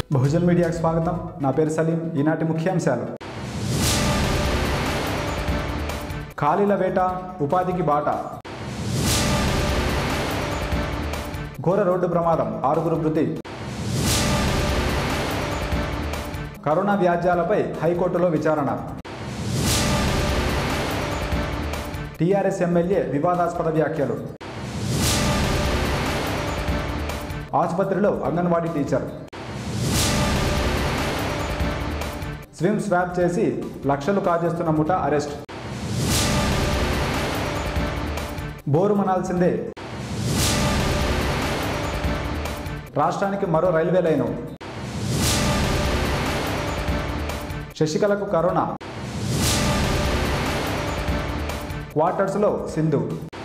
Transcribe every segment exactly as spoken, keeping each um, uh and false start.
బహుజన్ మీడియాకు స్వాగతం. నా పేరు సలీం. ఈనాటి ముఖ్యాంశాలు: ఖాళీల వేట, ఉపాధికి బాట. ఘోర రోడ్డు ప్రమాదం, ఆరుగురు మృతి. కరోనా వ్యాజ్యాలపై హైకోర్టులో విచారణ. టీఆర్ఎస్ ఎమ్మెల్యే వివాదాస్పద వ్యాఖ్యలు. ఆసుపత్రిలో అంగన్వాడీ టీచర్. స్విమ్ స్వాప్ చేసి లక్షలు కాజేస్తున్న ముఠా అరెస్ట్. బోరు మనాల్సిందే, రాష్ట్రానికి మరో రైల్వే లైను. శశికళకు కరోనా, క్వార్టర్స్లో సింధు.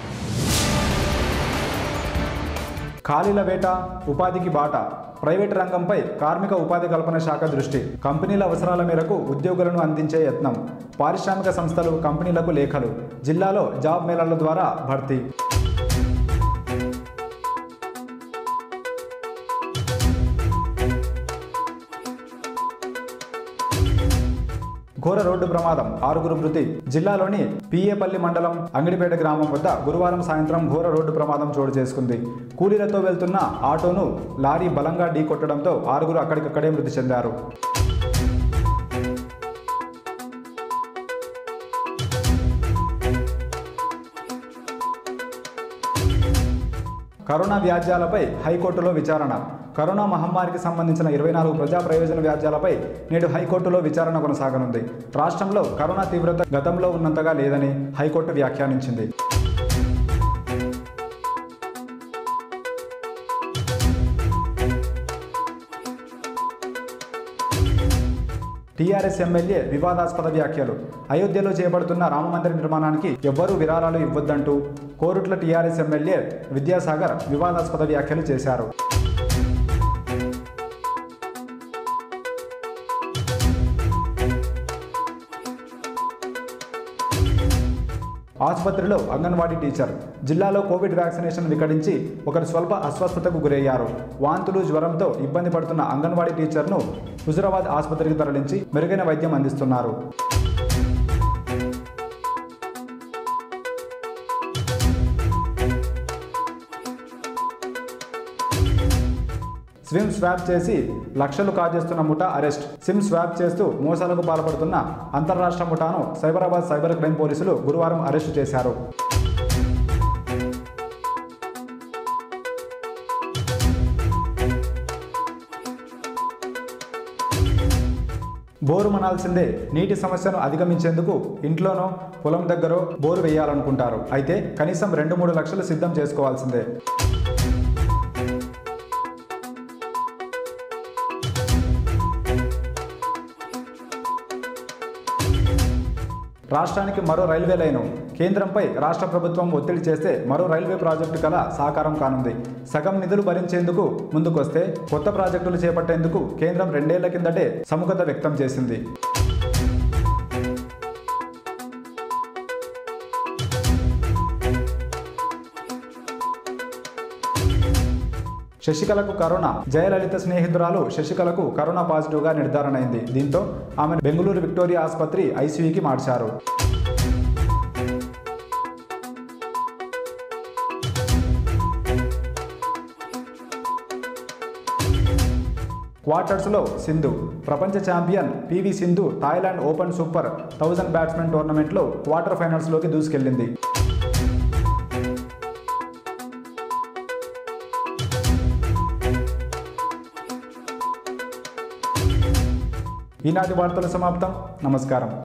ఖాళీల వేట, ఉపాధికి బాట. ప్రైవేటు రంగంపై కార్మిక ఉపాధి కల్పన శాఖ దృష్టి. కంపెనీల అవసరాల మేరకు ఉద్యోగులను అందించే యత్నం. పారిశ్రామిక సంస్థలు, కంపెనీలకు లేఖలు. జిల్లాలో జాబ్ మేళాల ద్వారా భర్తీ. ఘోర రోడ్డు ప్రమాదం, ఆరుగురు మృతి. జిల్లాలోని పిఏపల్లి మండలం అంగడిపేట గ్రామం వద్ద గురువారం సాయంత్రం ఘోర రోడ్డు ప్రమాదం చోటు చేసుకుంది. కూలీలతో వెళ్తున్న ఆటోను లారీ బలంగా ఢీకొట్టడంతో ఆరుగురు అక్కడికక్కడే మృతి చెందారు. కరోనా వ్యాజ్యాలపై హైకోర్టులో విచారణ. కరోనా మహమ్మారికి సంబంధించిన ఇరవై నాలుగు ప్రజా ప్రయోజన వ్యాజ్యాలపై నేడు హైకోర్టులో విచారణ కొనసాగనుంది. రాష్ట్రంలో కరోనా తీవ్రత గతంలో ఉన్నంతగా లేదని హైకోర్టు వ్యాఖ్యానించింది. టీఆర్ఎస్ ఎమ్మెల్యే వివాదాస్పద వ్యాఖ్యలు. అయోధ్యలో చేపడుతున్న రామమందిర నిర్మాణానికి ఎవ్వరూ విరాళాలు ఇవ్వొద్దంటూ కోరుట్ల టీఆర్ఎస్ ఎమ్మెల్యే విద్యాసాగర్ వివాదాస్పద వ్యాఖ్యలు చేశారు. ఆసుపత్రిలో అంగన్వాడీ టీచర్. జిల్లాలో కోవిడ్ వ్యాక్సినేషన్ వికటించి ఒకరు స్వల్ప అస్వస్థతకు గురయ్యారు. వాంతులు, జ్వరంతో ఇబ్బంది పడుతున్న అంగన్వాడీ టీచర్ను హుజురాబాద్ ఆసుపత్రికి తరలించి మెరుగైన వైద్యం అందిస్తున్నారు. స్విమ్ స్వాప్ చేసి లక్షలు కాజేస్తున్న ముఠా అరెస్ట్. స్విమ్ స్వాప్ చేస్తూ మోసాలకు పాల్పడుతున్న అంతర్రాష్ట్ర ముఠాను సైబరాబాద్ సైబర్ క్రైమ్ పోలీసులు గురువారం అరెస్టు చేశారు. బోరు మనాల్సిందే. నీటి సమస్యను అధిగమించేందుకు ఇంట్లోనో పొలం దగ్గర బోరు వేయాలనుకుంటారు. అయితే కనీసం రెండు మూడు లక్షలు సిద్ధం చేసుకోవాల్సిందే. రాష్ట్రానికి మరో రైల్వే లైను. కేంద్రంపై రాష్ట్ర ప్రభుత్వం ఒత్తిడి చేస్తే మరో రైల్వే ప్రాజెక్టు కల సాకారం కానుంది. సగం నిధులు భరించేందుకు ముందుకొస్తే కొత్త ప్రాజెక్టులు చేపట్టేందుకు కేంద్రం రెండేళ్ల కిందటే సుముఖత వ్యక్తం చేసింది. శశికళకు కరోనా. జయలలిత స్నేహితురాలు శశికళకు కరోనా పాజిటివ్గా నిర్ధారణ అయింది. దీంతో ఆమెను బెంగళూరు విక్టోరియా ఆసుపత్రి ఐసీయూకి మార్చారు. క్వార్టర్స్లో సింధు. ప్రపంచ champion PV Sindhu Thailand open super thousand batsmen టోర్నమెంట్లో క్వార్టర్ ఫైనల్స్లోకి దూసుకెళ్లింది. ఈనాటి వార్తలు సమాప్తం. నమస్కారం.